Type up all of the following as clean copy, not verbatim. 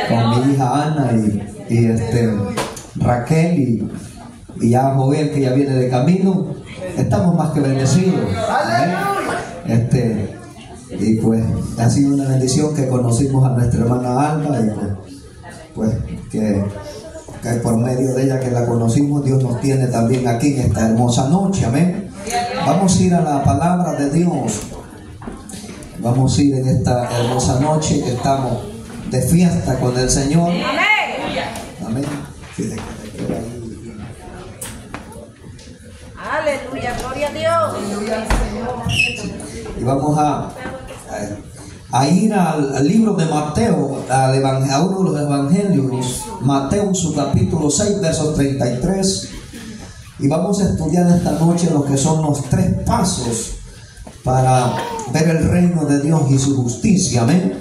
con mi hija Ana y Raquel y ya Joel, que ya viene de camino. Estamos más que bendecidos. Y pues ha sido una bendición que conocimos a nuestra hermana Alba, y pues que por medio de ella que la conocimos, Dios nos tiene también aquí en esta hermosa noche. Amén. Vamos a ir a la palabra de Dios. Vamos a ir en esta hermosa noche que estamos de fiesta con el Señor. Amén. Aleluya, gloria a Dios. Y vamos a ir al libro de Mateo, a uno de los evangelios, Mateo en su capítulo 6, versos 33. Y vamos a estudiar esta noche lo que son los 3 pasos para ver el reino de Dios y su justicia. Amén.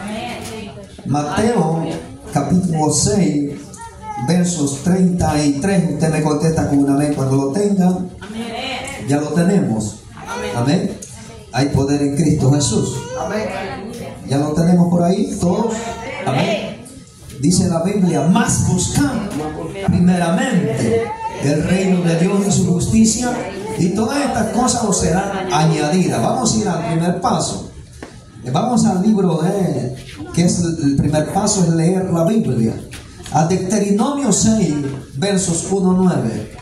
Mateo capítulo 6, versos 33. Usted me contesta con un amén cuando lo tenga. Ya lo tenemos. Amén. Hay poder en Cristo Jesús. Ya lo tenemos por ahí todos. Amén. Dice la Biblia: más buscando primeramente el reino de Dios y su justicia, y todas estas cosas os serán añadidas. Vamos a ir al primer paso. Vamos al libro que es el primer paso, es leer la Biblia. A Deuteronomio 6, versos 1-9.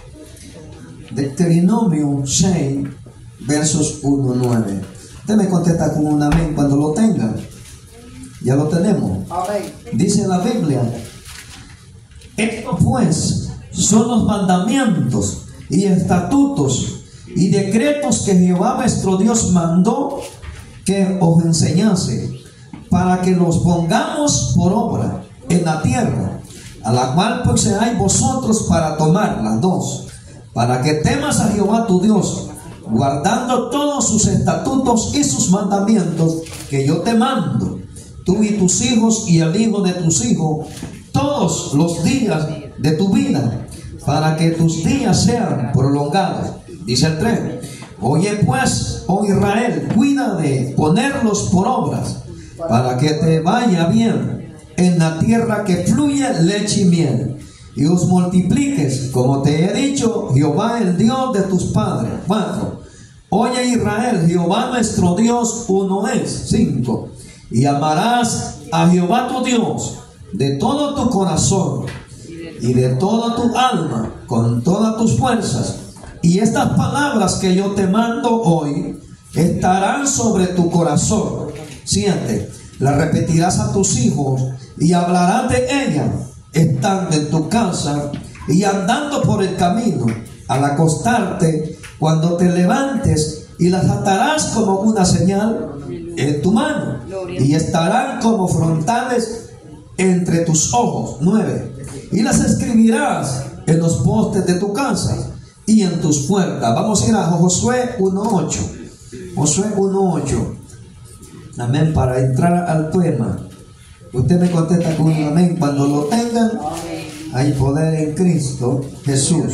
Deuteronomio 6, versos 1-9. Usted me contesta con un amén cuando lo tenga. Ya lo tenemos. Dice la Biblia: estos pues son los mandamientos y estatutos y decretos que Jehová vuestro Dios mandó que os enseñase, para que los pongamos por obra en la tierra, a la cual poseáis vosotros para tomarla. 2. Para que temas a Jehová tu Dios, guardando todos sus estatutos y sus mandamientos que yo te mando, tú y tus hijos y el hijo de tus hijos, todos los días de tu vida, para que tus días sean prolongados. Dice el 3: oye pues, oh Israel, cuida de ponerlos por obras, para que te vaya bien en la tierra que fluye leche y miel, y os multipliques, como te he dicho Jehová, el Dios de tus padres. 4. Oye Israel, Jehová nuestro Dios uno es. 5. Y amarás a Jehová tu Dios de todo tu corazón y de toda tu alma, con todas tus fuerzas. Y estas palabras que yo te mando hoy estarán sobre tu corazón. 7. Las repetirás a tus hijos y hablarás de ellas estando en tu casa y andando por el camino, al acostarte, cuando te levantes, y las atarás como una señal en tu mano, y estarán como frontales entre tus ojos. 9. Y las escribirás en los postes de tu casa y en tus puertas. Vamos a ir a Josué 1:8. Josué 1:8. Amén. Para entrar al tema, usted me contesta con un amén cuando lo tengan. Hay poder en Cristo Jesús.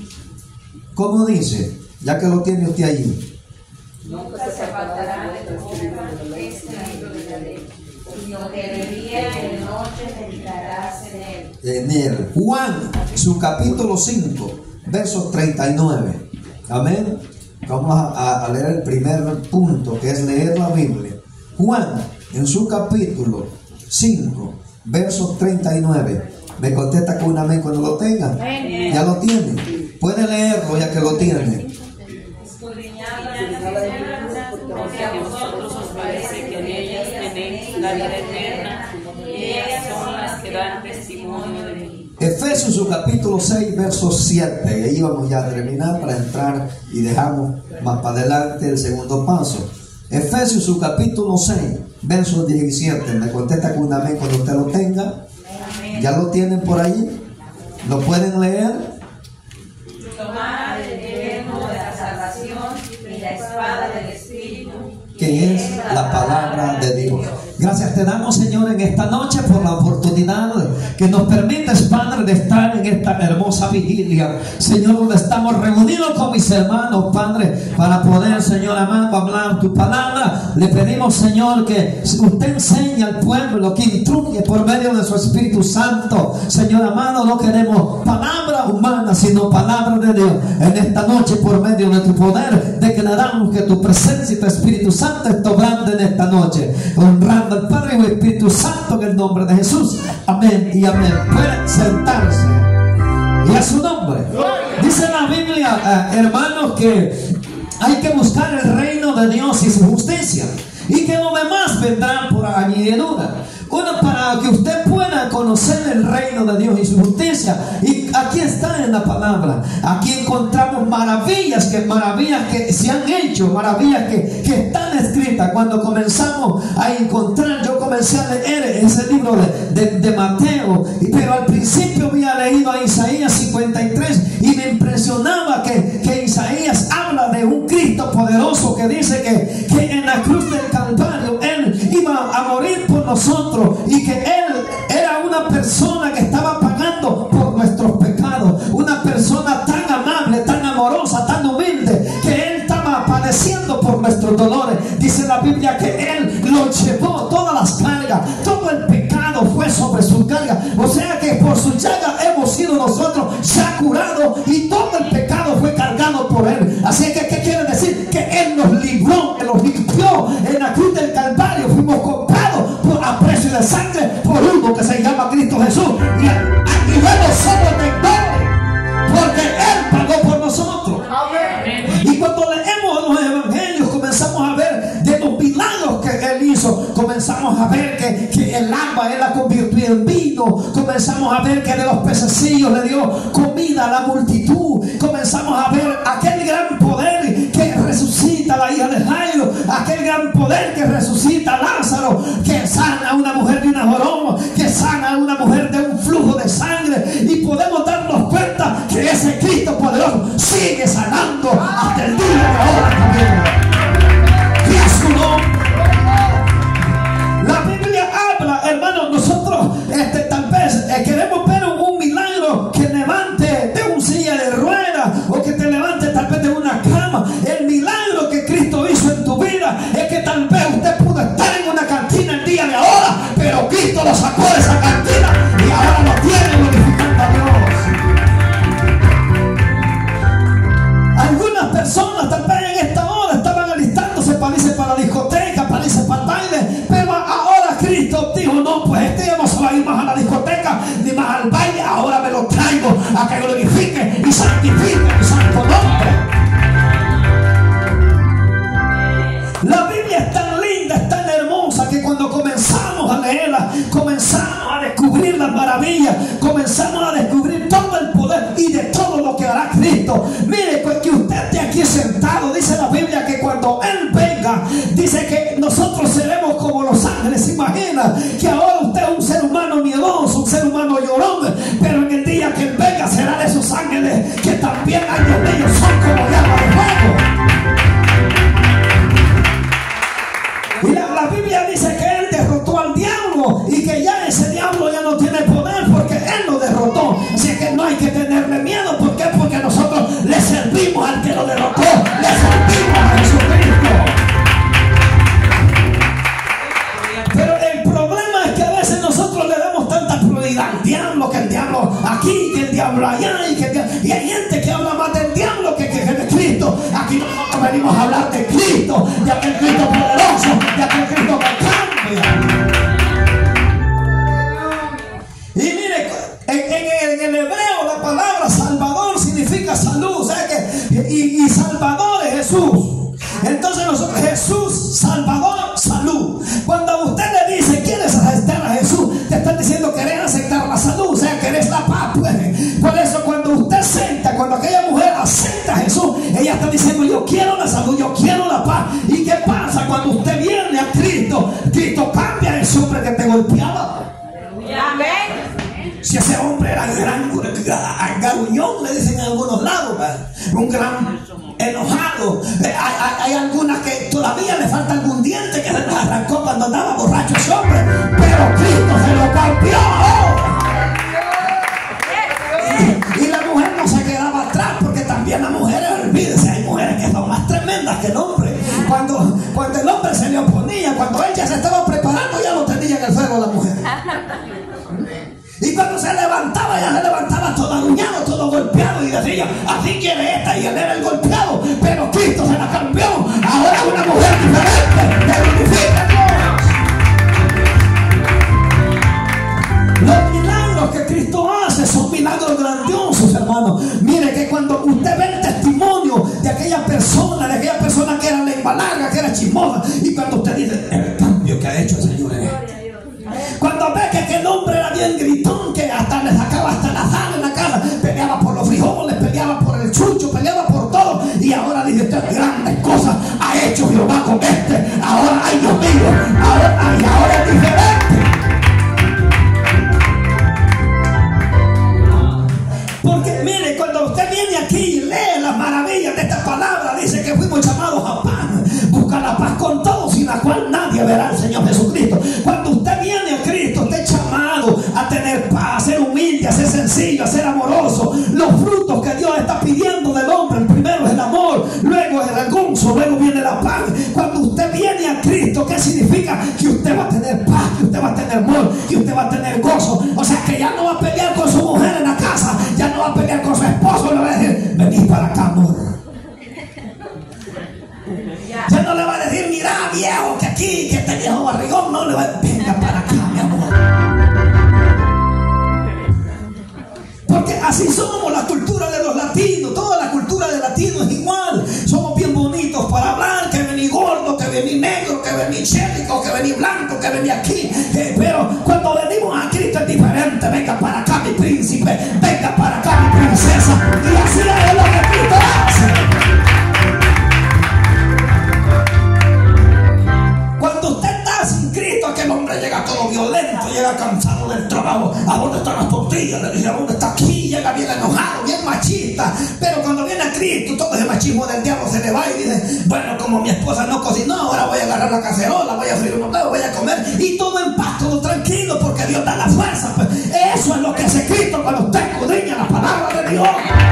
¿Cómo dice? Ya que lo tiene usted allí. Nunca se apartará de tu boca este libro de la ley, sino que de día y de noche meditarás en él. Juan, su capítulo 5, versos 39. Amén. Vamos a leer el primer punto, que es leer la Biblia. Juan, en su capítulo 5, versos 39. Me contesta con un amén cuando lo tenga. Ya lo tiene. Puede leerlo ya que lo tiene. Porque a vosotros os parece que en ellas tenéis la vida eterna, y ellas son las que dan testimonio de mí. Efesios, su capítulo 6, verso 7. Ahí vamos ya a terminar para entrar y dejamos más para adelante el segundo paso. Efesios, su capítulo 6, verso 17. Me contesta con un amén cuando usted lo tenga. ¿Ya lo tienen por ahí? ¿Lo pueden leer? Tomar el yelmo de la salvación y la espada del Espíritu, que es la palabra de Dios. Gracias te damos, Señor, en esta noche por la oportunidad que nos permites, Padre, de estar en esta hermosa vigilia, Señor, donde estamos reunidos con mis hermanos, Padre, para poder, Señor amado, hablar tu palabra. Le pedimos, Señor, que usted enseñe al pueblo, que instruye por medio de su Espíritu Santo. Señor amado, no queremos palabra humana, sino palabra de Dios. En esta noche, por medio de tu poder, declaramos que tu presencia y tu Espíritu Santo está obrando en esta noche, honrando al Padre y al Espíritu Santo en el nombre de Jesús. Amén y amén. Pueden sentarse. Y a su nombre. Dice la Biblia, hermanos, que hay que buscar el reino de Dios y su justicia, y que lo demás vendrá por añadidura. Para que usted pueda conocer el reino de Dios y su justicia. Y aquí está en la palabra. Aquí encontramos maravillas que se han hecho, maravillas que están escritas. Cuando comenzamos a encontrar, yo comencé a leer ese libro de Mateo, pero al principio había leído a Isaías 53 y me impresionaba que Isaías habla de un Cristo poderoso que dice que en la cruz del Calvario Él iba a morir por nosotros, y que Él era una persona que estaba pagando por nuestros pecados, una persona tan amable, tan amorosa, tan humilde, que Él estaba padeciendo por nuestros dolores. Dice la Biblia que Él lo llevó todas las cargas, todo el pecado fue sobre su carga, o sea que por su llaga hemos sido nosotros ya curados, y todo el pecado fue cargado por Él. Así que ¿qué quiere decir? Que Él nos libró, que nos limpió en la cruz del Calvario. Fuimos comprados a precio de sangre por uno que se llama Cristo Jesús, y luego somos deudores porque Él pagó por nosotros. Amén. Y cuando leemos los evangelios, comenzamos a ver de los milagros que Él hizo. Comenzamos a ver que el agua Él la convirtió en vino. Comenzamos a ver que de los pececillos le dio comida a la multitud. Comenzamos a ver aquel gran poder que resucita a la hija de Jairo, aquel gran poder que resucita a Lázaro, que sana a una mujer de una joroma, que sana a una mujer de un flujo de sangre. Y podemos darnos cuenta que ese Cristo poderoso sigue sanando hasta el día de ahora también. Y a su nombre. La Biblia habla, hermanos, nosotros tal vez queremos ver un milagro que levante de un silla de ruedas, o que te levante tal vez de una cama. El milagro que Cristo hizo en tu vida es que tal vez usted pudo estar en una cantina el día de ahora, pero Cristo lo sacó de esa cantina y ahora lo tiene glorificando a Dios. Algunas personas tal vez en esta hora estaban alistándose para irse para la discoteca, para irse para el baile, pero ahora Cristo dijo: no, pues ya no se va a ir más a la discoteca ni más al baile, ahora me lo traigo a que glorifique y santifique mi santo nombre. La Biblia es tan linda, es tan hermosa, que cuando comenzamos a leerla, comenzamos a descubrir las maravillas, comenzamos a descubrir todo el poder y de todo lo que hará Cristo. Mire, que usted esté aquí sentado, dice la Biblia que cuando Él venga, dice que nosotros seremos como los ángeles. Imagina que ahora usted es un ser humano miedoso, un ser humano llorón, pero en el día que Él venga será de esos ángeles que también años de ellos son como llama de fuego. Y la Biblia dice que Él derrotó al diablo, y que ya ese diablo ya no tiene poder porque Él lo derrotó. Así que no hay que tenerle miedo. ¿Por qué? Porque nosotros le servimos al que lo derrotó, le servimos a Jesucristo. Pero el problema es que a veces nosotros le damos tanta prioridad al diablo, que el diablo aquí, que el diablo allá, y hay gente que habla más del diablo que de Cristo. Aquí nosotros venimos a hablar de Cristo, de aquel Cristo poderoso, de aquel Cristo que cambia. Y mire, en el hebreo la palabra Salvador significa salud, o sea que y Salvador es Jesús. Entonces nosotros, Jesús, Salvador, salud. Cuando usted le dice quieres aceptar a Jesús, te están diciendo querer aceptar la salud, o sea, querés la paz, pues. Por eso cuando usted acepta, cuando aquella mujer acepta a Jesús, ella está diciendo: yo quiero la salud, yo quiero la paz. ¿Y qué pasa cuando usted viene a Cristo? Cristo cambia a ese hombre que te golpeaba. Amén. Si ese hombre era gran garuñón, le dicen en algunos lados, un gran enojado. Hay algunas que todavía le falta algún diente que se les arrancó cuando andaba borracho ese hombre, pero Cristo se lo cambió. Y cuando se levantaba, ya se levantaba todo aruñado, todo golpeado, y decía, así quiere esta, y él era el golpeado, pero Cristo se la cambió. Ahora es una mujer diferente, que glorifica a Dios. Los milagros que Cristo hace son milagros grandiosos, hermanos. Mire que cuando usted ve el testimonio de aquella persona que era lengua larga, que era chismosa, y cuando usted dice, el cambio que ha hecho el Señor en él. Cuando ve que aquel hombre era bien gritón, que hasta le sacaba hasta la sal en la casa, peleaba por los frijoles, peleaba por el chucho, peleaba por todo, y ahora dice usted, grandes cosas ha hecho Jehová con este. Ahora, ay Dios mío, ahora es diferente. Porque mire, cuando usted viene aquí y lee las maravillas de esta palabra, dice que fuimos llamados a paz, buscar la paz con todos, sin la cual nadie verá al Señor Jesucristo. Cuando usted viene a Cristo, usted es llamado a tener paz, a ser humilde, a ser sencillo, a ser amoroso. Los frutos que Dios está pidiendo del hombre, el primero es el amor, luego es el gozo, luego viene la paz. Cuando usted viene a Cristo, ¿qué significa? Que usted va a tener paz, que usted va a tener amor, que usted va a tener gozo. O sea, que ya no va a pelear con su mujer en la casa, ya no va a pelear con su esposo, le va a decir, vení para acá, amor. Ya no le va a decir, mira viejo, que aquí, que este viejo barrigón, no le va a decir, venga para acá, mi amor. Porque así somos la cultura de los latinos. Toda la cultura de latinos es igual. Somos bien bonitos para hablar, que vení gordo, que vení negro, que vení chélico, que vení blanco, que vení aquí. Pero cuando venimos a Cristo es diferente. Venga para acá mi príncipe, venga para acá mi princesa. Y así es lo que Cristo hace. Cuando usted está sin Cristo, aquel hombre llega todo violento, llega cansado del trabajo. ¿A dónde están las tortillas? Le dice, ¿a dónde está aquí? Llega bien enojado, bien machista. Pero cuando viene a Cristo, todo ese machismo del diablo se le va y dice, bueno, como mi esposa no cocinó, ahora voy a agarrar la cacerola, voy a freír unos huevos, voy a comer, y todo en paz, todo tranquilo, porque Dios da la fuerza. Pues eso es lo que hace Cristo cuando usted escudriña la palabra de Dios.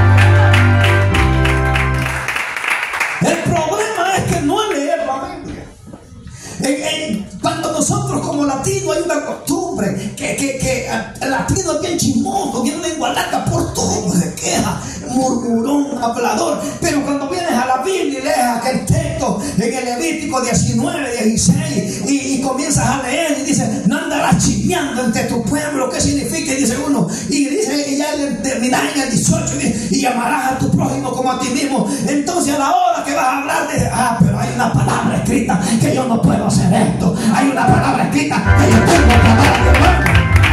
El problema es que no es leer la Biblia. Cuando nosotros como latinos hay una costumbre que el latino es bien chismoso, bien lengua larga, por todo se queja, murmurón, hablador. Pero cuando vienes a la Biblia y lees aquel texto en el Levítico 19, 16 y comienzas a leer y dice, no andarás chismeando entre tu pueblo. ¿Qué significa? Y dice uno, y dice, y ya termina en el 18 y dice, y amarás a tu prójimo como a ti mismo. Entonces a la hora que vas a hablar dice, pero hay una palabra escrita que yo no puedo hacer esto. Hay una palabra escrita que yo tengo que hablar a mi hermano.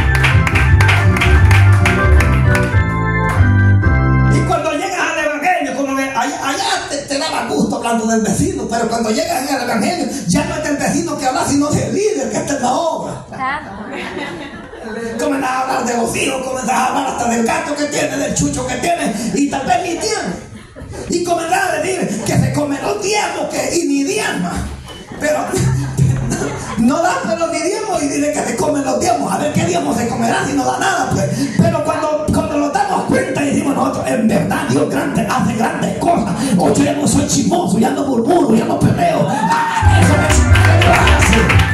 Y cuando llegas al evangelio, como que allá te daba gusto hablando del vecino, pero cuando llegas al evangelio, ya no es del vecino que habla, sino del líder que está en la obra. Comienzas a hablar de los hijos, comienzas a hablar hasta del gato que tiene, del chucho que tiene, y tal vez ni tiene. Y comienzas a decir que se come los diezmos y ni diezma. Pero no da pero ni diezmos y dice que se comen los diezmos. A ver qué diezmos se comerá si no da nada, pues. Pero cuando nos damos cuenta y decimos nosotros, en verdad Dios grande hace grandes cosas. O yo ya no soy chismoso, ya no murmuro, ya no peleo. Eso es lo que Dios hace.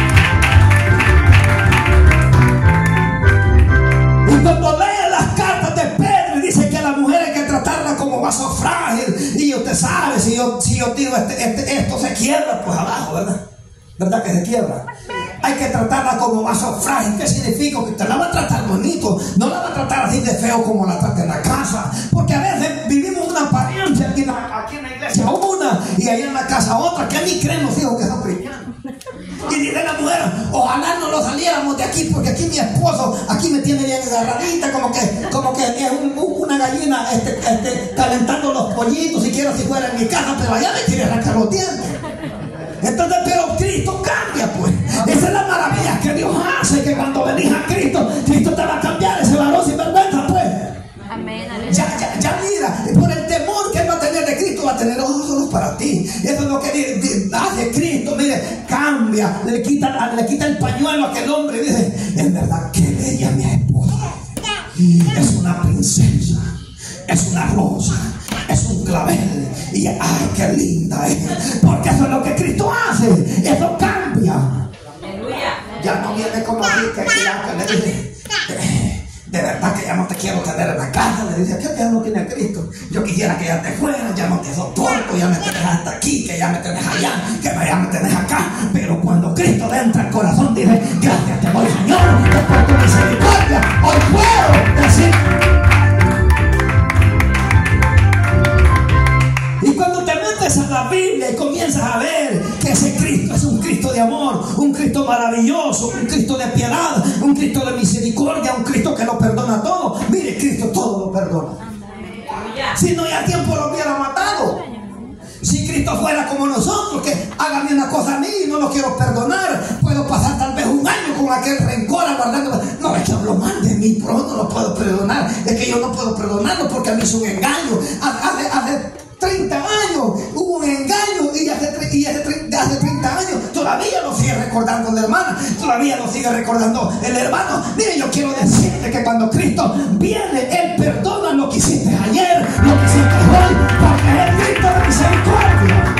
Y cuando lee las cartas de Pedro y dice que la mujer hay que tratarla como vaso frágil, y usted sabe, si yo digo esto se quiebra, pues abajo, ¿verdad? ¿Verdad que se quiebra? Hay que tratarla como vaso frágil. ¿Qué significa? Que usted la va a tratar bonito, no la va a tratar así de feo como la trata en la casa. Porque a veces vivimos una apariencia aquí en la iglesia una y allá en la casa otra, que ni creen los hijos que son cristianos. Y dice la mujer, ojalá no lo saliéramos de aquí, porque aquí mi esposo aquí me tiene bien agarradita, como que es una gallina calentando los pollitos, si quiero si fuera en mi casa, pero allá me quiere arrancar los dientes. Entonces, pero Cristo cambia, pues. Esa es la maravilla que Dios hace, que cuando venís a Cristo, Cristo te va a cambiar ese varón sin vergüenza, pues. Amén. Ya mira, por el temor que él va a tener de Cristo, va a tener ojos solo para ti. Eso es lo que hace Cristo. Mire, cambia, le quita el pañuelo a aquel hombre y dice, en verdad que bella mi esposa. Es una princesa, es una rosa, es un clavel. Y ay, qué linda es. Porque eso es lo que Cristo hace. Eso cambia. Ya no viene como así que le dice, ya no te quiero tener en la casa. Le dice, ¿qué diablo tiene a Cristo? Yo quisiera que ya te fueras, ya no te soporto, ya me tenés hasta aquí, que ya me tenés allá, que ya me tenés acá. Pero cuando Cristo entra al corazón, dice, gracias te doy, Señor, por tu misericordia. Hoy puedo decir. Y cuando te metes a la Biblia y comienzas a ver que ese Cristo es un Cristo de amor, un Cristo maravilloso, un Cristo de piedad, un Cristo de misericordia, un Cristo que lo perdona todo. Mire, Cristo todo lo perdona. Si no, ya a tiempo lo hubiera matado. Si Cristo fuera como nosotros, que hágame una cosa a mí y no lo quiero perdonar, puedo pasar tal vez un año con aquel rencor aguardando. No, es que hablo mal de mí, pero no lo puedo perdonar. Es que yo no puedo perdonarlo porque a mí es un engaño. Hace 30 años hubo un engaño y hace 30 años todavía lo sigue recordando la hermana, todavía lo sigue recordando el hermano. Mire, yo quiero decirte que cuando Cristo viene, Él perdona lo que hiciste ayer, lo que hiciste hoy, porque es el Cristo de misericordia.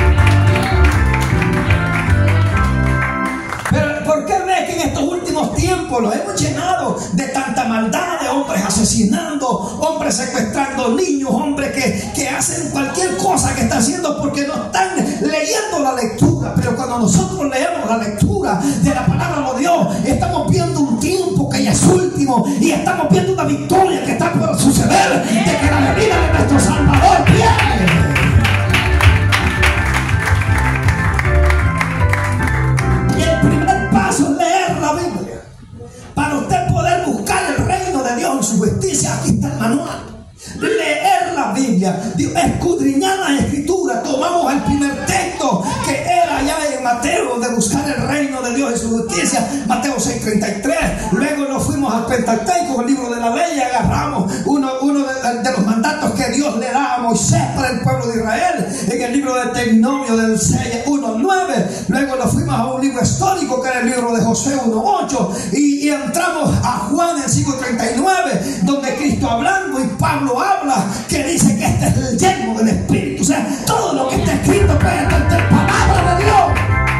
Pero ¿por qué ves que en estos últimos tiempos lo hemos llenado de tanta maldad, de hombres asesinando, hombres secuestrando niños, hombres que hacen cualquier cosa que están haciendo porque no están leyendo la lectura? Pero cuando nosotros leemos la lectura de la palabra de Dios, estamos viendo un tiempo que ya es último y estamos viendo una victoria que está por suceder, de que la venida de nuestro Salvador viene. Es leer la Biblia. Para usted poder buscar el reino de Dios en su justicia, aquí está el manual. Leer la Biblia, escudriñar la escritura. Tomamos el primer texto que era ya en Mateo, de buscar el reino de Dios en su justicia, Mateo 6:33. Luego nos fuimos al Pentateuco, el libro de la ley, y agarramos uno de los mandatos que Dios le da a Moisés para el pueblo de Israel, en el libro de Deuteronomio del 6:1-9. Luego nos fuimos a un libro histórico que era el libro de Josué 1:8, y entramos a Juan el 5:39, donde Cristo hablando y Pablo habla, que dice que este es el yermo del Espíritu. O sea, todo lo que está escrito puede ser palabra de Dios.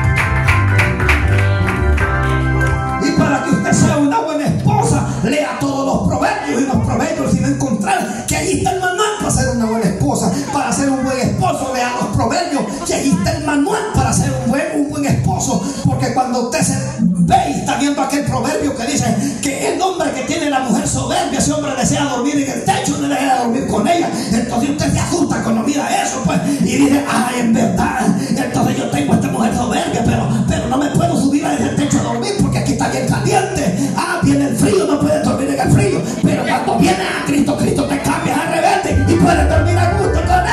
Y para que usted sea una buena esposa, lea todos los proverbios, y los proverbios, y va a encontrar que ahí está el manual para ser una buena esposa. Para ser un buen esposo, lea los proverbios, que ahí está el manual para ser un buen esposo. Porque cuando usted se ve y está viendo aquel proverbio que dice que el hombre que tiene la mujer soberbia, ese hombre desea dormir en el techo, no desea dormir con ella. Entonces usted se ajusta cuando mira eso, pues, y dice, ay, en verdad, entonces yo tengo a esta mujer soberbia, pero no me puedo subir a ese techo a dormir porque aquí está bien caliente. Viene el frío, no puedes dormir en el frío. Pero cuando viene a Cristo, Cristo te cambia al rebelde y puedes dormir a gusto con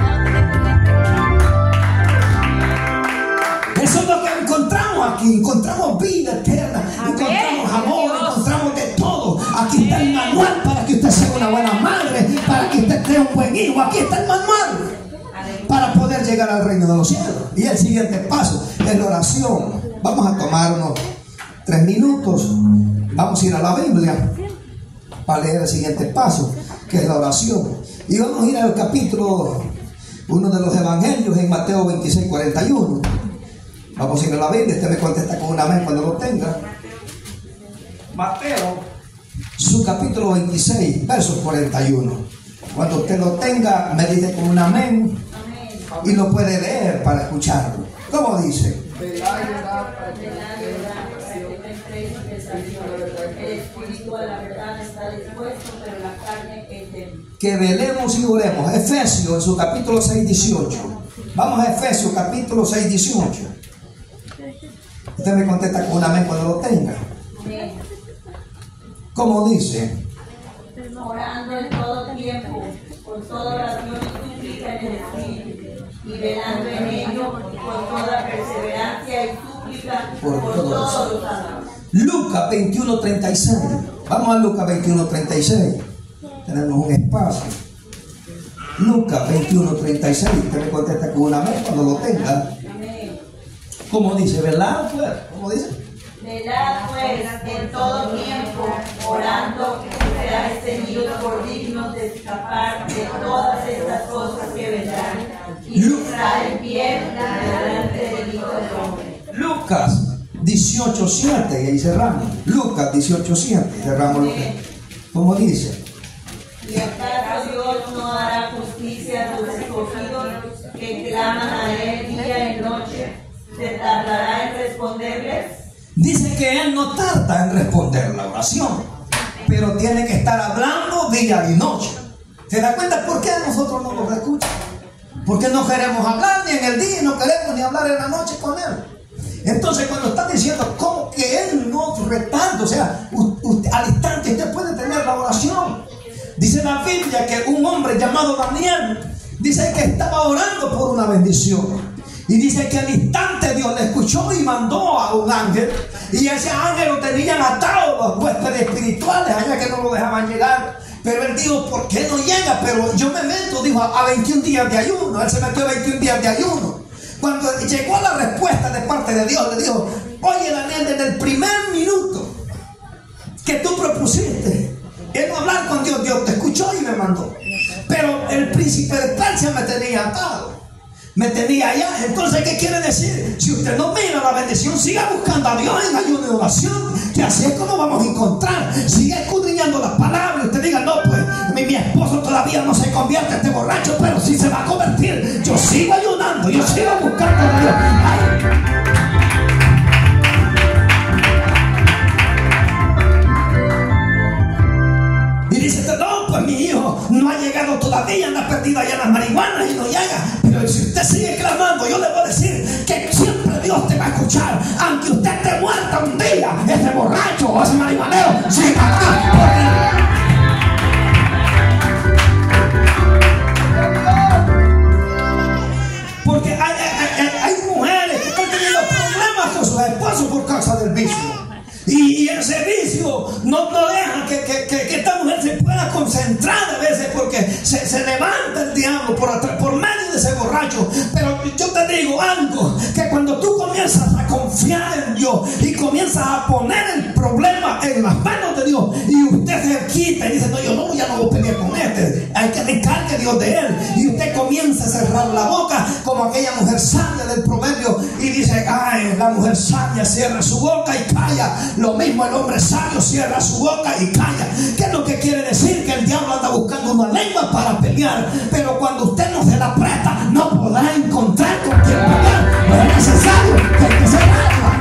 Él. Eso es lo que encontramos aquí. Encontramos vida eterna, encontramos amor, encontramos de todo. Aquí está el manual para que usted sea una buena madre, para que usted sea un buen hijo. Aquí está el manual para poder llegar al reino de los cielos. Y el siguiente paso es la oración. Vamos a tomarnos 3 minutos. Vamos a ir a la Biblia para leer el siguiente paso, que es la oración. Y vamos a ir al capítulo, uno de los evangelios, en Mateo 26:41. Vamos a ir a la Biblia. Usted me contesta con un amén cuando lo tenga. Mateo, su capítulo 26, versos 41. Cuando usted lo tenga, me dice con un amén y lo puede leer para escucharlo. ¿Cómo dice? El espíritu de la verdad está dispuesto, pero la carne es débil. Que velemos y oremos. Efesios, en su capítulo 6:18. Vamos a Efesios, capítulo 6:18. Usted me contesta con un amén cuando lo tenga. ¿Cómo dice? Orando en todo tiempo, con toda oración y súplica en el Espíritu, y velando en ello con toda perseverancia y súplica por todos los santos. Lucas 21:36. Vamos a Lucas 21:36. Tenemos un espacio. Lucas 21:36. Usted me contesta con un amén cuando lo tenga. ¿Cómo dice? ¿Verdad? ¿Cómo dice? Velad pues en todo tiempo, orando, que seáis tenidos por dignos de escapar de todas estas cosas que vendrán, y estar en pie delante del Hijo del Hombre. Lucas 18:7, y ahí cerramos. Lucas 18:7, cerramos. ¿Cómo dice? ¿Y acaso Dios no hará justicia a sus escogidos que claman a Él día y noche? ¿Se tardará en responderles? Dice que Él no tarda en responder la oración, pero tiene que estar hablando día y noche. ¿Se da cuenta por qué nosotros no nos escuchamos? Porque no queremos hablar ni en el día y no queremos ni hablar en la noche con Él. Entonces cuando está diciendo como que Él no retarda, o sea, al instante usted puede tener la oración. Dice la Biblia que un hombre llamado Daniel, dice que estaba orando por una bendición. Y dice que al instante Dios le escuchó y mandó a un ángel. Y ese ángel lo tenían atado los huéspedes espirituales allá que no lo dejaban llegar. Pero él dijo, ¿por qué no llega? Pero yo me meto, dijo, a 21 días de ayuno. Él se metió a 21 días de ayuno. Cuando llegó la respuesta de parte de Dios, le dijo, oye Daniel, desde el primer minuto que tú propusiste en hablar con Dios, Dios te escuchó y me mandó. Pero el príncipe de Persia me tenía atado, me tenía allá. Entonces, ¿qué quiere decir? Si usted no mira la bendición, siga buscando a Dios en ayuno y oración, que así es como vamos a encontrar. Siga escudriñando las palabras. Usted diga, no, pues mi esposo todavía no se convierte, este borracho, pero sí se va a convertir. Yo sigo ayunando, yo sigo buscando a Dios. Ay. No, pues mi hijo no ha llegado todavía, anda perdido allá en las marihuanas y no llega. Pero si usted sigue clamando, yo le voy a decir que siempre Dios te va a escuchar. Aunque usted esté muerta un día, ese borracho o ese marihuanero siga acá. Porque hay mujeres que están teniendo problemas con sus esposos por causa del vicio. Y ese vicio no deja que esta mujer se pueda concentrar a veces, porque se levanta el diablo por medio de ese borracho. Pero yo te digo algo, que cuando tú comienzas a confiar en Dios y comienzas a poner el problema en las manos de Dios, y usted se quita y dice, no, yo no, ya no voy a pelear con este, hay que descargue Dios de él, y usted comienza a cerrar la boca como aquella mujer sabia del proverbio, y dice, ay, la mujer sabia cierra su boca y calla. Lo mismo el hombre sabio cierra su boca y calla. ¿Qué es lo que quiere decir? Que el diablo anda buscando una lengua para pelear, pero cuando usted no se la presta, no podrá encontrar con quien pelear. No es necesario que hay que cerrarla.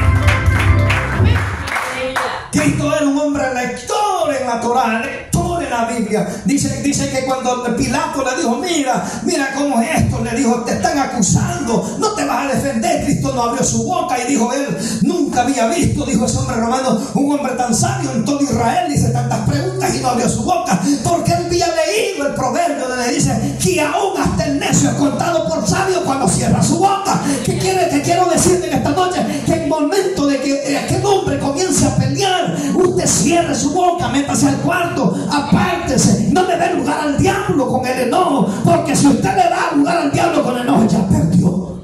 Cristo era un hombre lector en la Torá, lector en la Biblia. Dice que cuando Pilato le dijo, mira cómo es esto, le dijo, te están acusando, no te vas a defender. Cristo no abrió su boca y dijo, él nunca había visto, dijo ese hombre romano, un hombre tan sabio en todo Israel, dice tantas preguntas y no abrió su boca, porque él había leído el proverbio donde dice que aún hasta el necio es contado por sabio cuando cierra su boca. ¿Qué quiero decirte en esta noche? Que en el momento de que aquel hombre comience a pelear, usted cierre su boca, métase al cuarto, apártese, no le dé lugar al diablo con el enojo, porque si usted le da lugar al diablo con el enojo, ya perdió.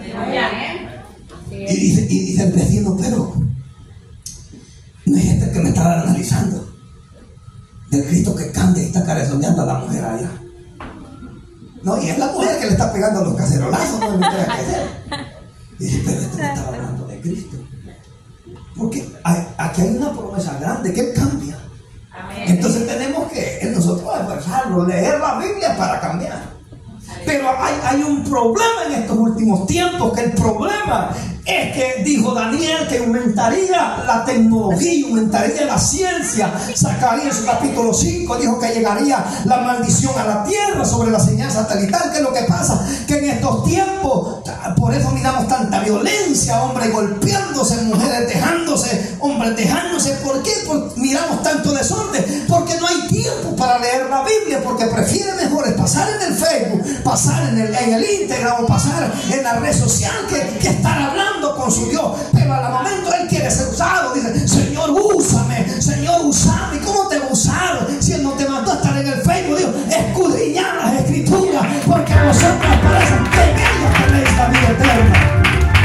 Y dice el vecino, pero no es este que me estaba analizando, del Cristo que canta y está carezoneando a la mujer allá. No, y es la mujer que le está pegando los cacerolazos, no le tiene que hacer. Y dice, pero este me estaba hablando de Cristo. Porque aquí hay una promesa grande que Él cambia. Amén. Entonces tenemos que nosotros esforzarnos, leer la Biblia para cambiar. Pero hay un problema en estos últimos tiempos, que el problema es que dijo Daniel que aumentaría la tecnología, aumentaría la ciencia. Zacarías capítulo 5 dijo que llegaría la maldición a la tierra sobre la señal satelital. ¿Qué es lo que pasa? Que en estos tiempos, por eso miramos tanta violencia, hombres golpeándose, mujeres dejándose, hombres dejándose. ¿Por qué? Porque miramos tanto desorden, porque no hay tiempo para leer la Biblia, porque prefiere mejor pasar en el Facebook, pasar en el Instagram o pasar en la red social que estar hablando con su Dios. Pero al momento Él quiere ser usado, dice, Señor, úsame, Señor, úsame. ¿Y cómo te va a usar si Él no te mandó a estar en el Facebook? Dios, escudriñar las Escrituras, porque a vosotros parecen que en ellas tenéis la vida eterna.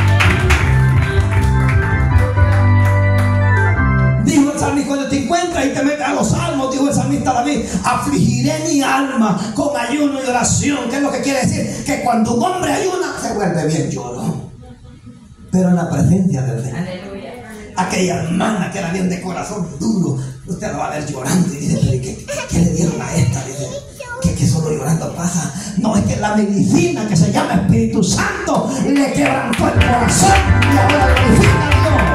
Dijo el salmista, cuando te encuentras y te metes a los salmos, dijo el salmista David, afligiré mi alma con ayuno y oración. ¿Qué es lo que quiere decir? Que cuando un hombre ayuna, se vuelve bien llorón, pero en la presencia del Señor. Aleluya. Aquella hermana que era bien de corazón duro, usted lo va a ver llorando y dice, pero ¿qué le dieron a esta? la medicina que se llama Espíritu Santo le quebrantó el corazón y ahora glorifica a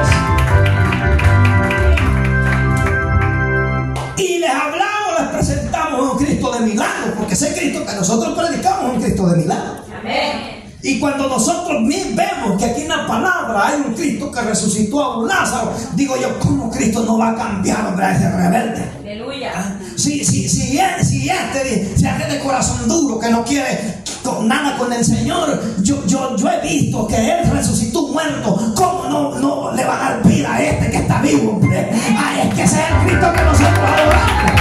Dios. Y les hablamos, les presentamos un Cristo de milagro, porque ese Cristo que nosotros predicamos es un Cristo de milagro. Amén. Y cuando nosotros vemos que aquí en la palabra hay un Cristo que resucitó a un Lázaro, digo yo, ¿cómo Cristo no va a cambiar, hombre, a ese rebelde? Aleluya. Si este de corazón duro que no quiere nada con el Señor, yo he visto que Él resucitó un muerto. ¿Cómo no le va a dar vida a este que está vivo, hombre? Ay, es que ese es el Cristo que nosotros adoramos.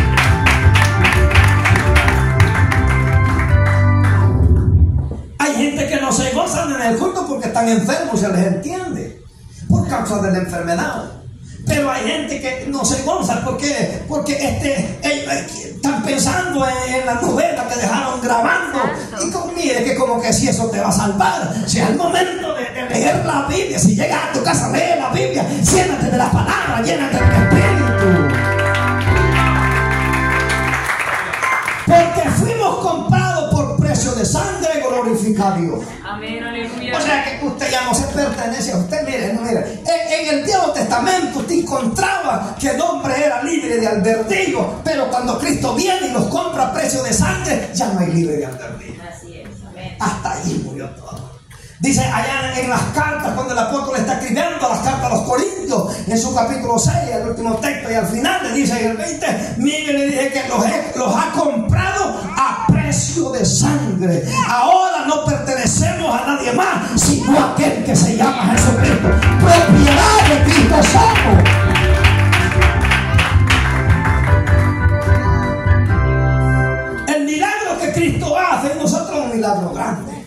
Hay gente que no se gozan en el culto porque están enfermos, se les entiende, por causa de la enfermedad. Pero hay gente que no se goza porque están pensando en la novela que dejaron grabando. Y mire que como que si eso te va a salvar. Si es el momento de leer la Biblia, si llegas a tu casa, lee la Biblia, llénate de la palabra, llénate del Espíritu. Porque fuimos comprados por precio de sangre, glorifica a Dios. Amén, aleluya. O sea que usted ya no se pertenece a usted. Mire. En el Viejo Testamento usted encontraba que el hombre era libre de albedrío, pero cuando Cristo viene y los compra a precio de sangre, ya no hay libre de albedrío. Así es. Amén. Hasta ahí murió todo. Dice allá en las cartas, cuando el apóstol está escribiendo las cartas a los Corintios, en su capítulo 6, el último texto, y al final le dice en el 20, mire, le dije que los ha comprado a precio de sangre. Ahora no pertenecemos a nadie más, sino a aquel que se llama Jesucristo. Propiedad de Cristo somos. El milagro que Cristo hace en nosotros es un milagro grande.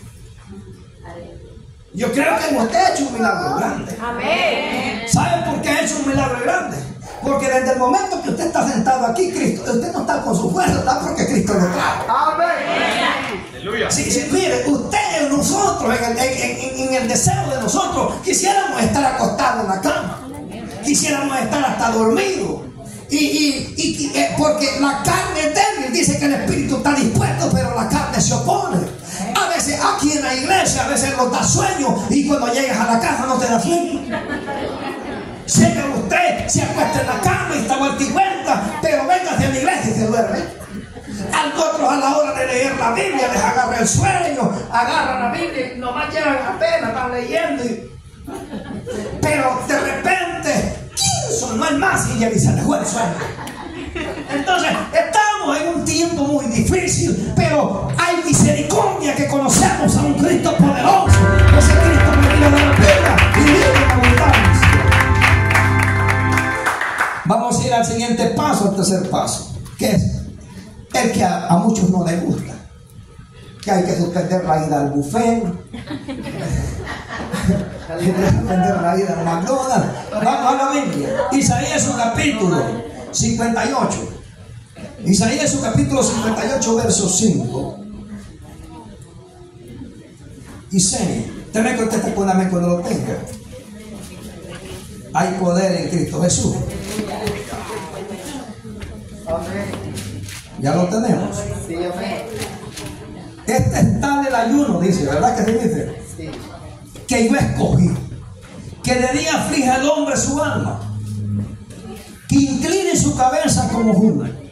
Yo creo que hemos hecho un milagro grande. Amén. ¿Sabe por qué ha hecho un milagro grande? Porque desde el momento que usted está sentado aquí, Cristo, usted no está con su fuerza, está porque Cristo lo trajo. Aleluya. Sí, mire, usted, nosotros, en el deseo de nosotros, quisiéramos estar acostados en la cama. Quisiéramos estar hasta dormidos. Porque la carne es débil, dice que el espíritu está dispuesto, pero la carne se opone. A veces aquí en la iglesia, a veces nos da sueño y cuando llegas a la casa no te da sueño. Llega usted, se acuesta en la cama y está vuelta y vuelta, pero venga hacia la iglesia y se duerme. A otros a la hora de leer la Biblia les agarra el sueño, agarran la Biblia y nomás llegan apenas, están leyendo. Pero de repente, no hay más y ya se les fue el sueño. Entonces, estamos en un tiempo muy difícil, pero hay misericordia que conocemos a un Cristo poderoso. Ese Cristo que viene de la vida y vive en abundancia. Vamos a ir al siguiente paso, al tercer paso, que es el que a muchos no les gusta. Que hay que suspender la ida al buffet, hay que suspender la ida al McDonald's. Vamos a la Biblia. Isaías su capítulo 58. Isaías su capítulo 58, verso 5 y 6. Usted me contesta con amén cuando lo tenga. Hay poder en Cristo Jesús. Ya lo tenemos. Este es tal el ayuno, dice, ¿verdad que se dice? Que yo escogí, que de día aflige al hombre su alma, que incline su cabeza como Juna,